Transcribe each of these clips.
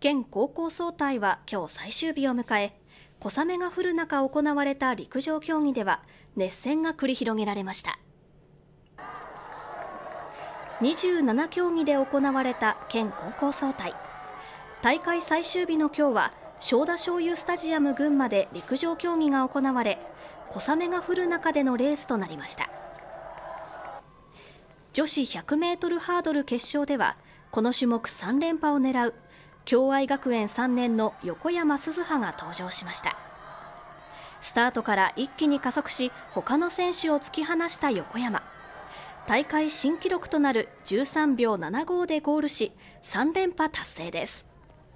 県高校総体は今日最終日を迎え、小雨が降る中行われた陸上競技では熱戦が繰り広げられました。27競技で行われた県高校総体。大会最終日の今日は正田醤油スタジアム群馬で陸上競技が行われ、小雨が降る中でのレースとなりました。女子100メートルハードル決勝では、この種目3連覇を狙う共愛学園3年の横山鈴葉が登場しました。スタートから一気に加速し、他の選手を突き放した横山。大会新記録となる13秒75でゴールし、3連覇達成です。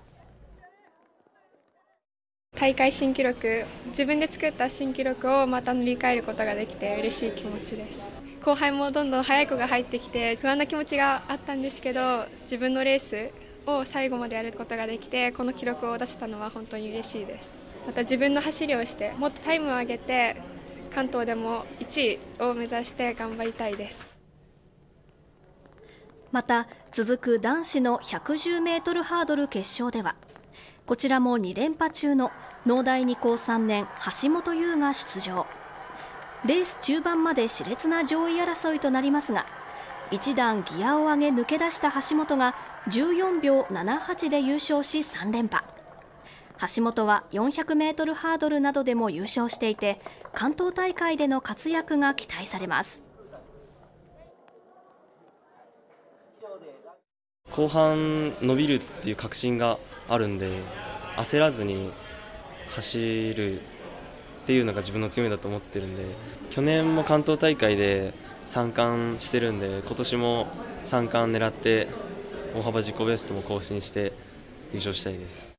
大会新記録、自分で作った新記録をまた塗り替えることができて嬉しい気持ちです。後輩もどんどん速い子が入ってきて不安な気持ちがあったんですけど、自分のレースを最後までやることができて、この記録を出せたのは本当に嬉しいです。また自分の走りをしてもっとタイムを上げて関東でも1位を目指して頑張りたいです。 また続く男子の110メートルハードル決勝では、こちらも2連覇中の農大二高3年橋本優が出場。レース中盤まで熾烈な上位争いとなりますが、一段ギアを上げ抜け出した橋本が14秒78で優勝し3連覇。橋本は400メートルハードルなどでも優勝していて、関東大会での活躍が期待されます。 後半伸びるっていう確信があるんで、焦らずに走るっていうのが自分の強みだと思ってるんで、去年も関東大会で3冠してるんで、今年も3冠狙って大幅自己ベストも更新して優勝したいです。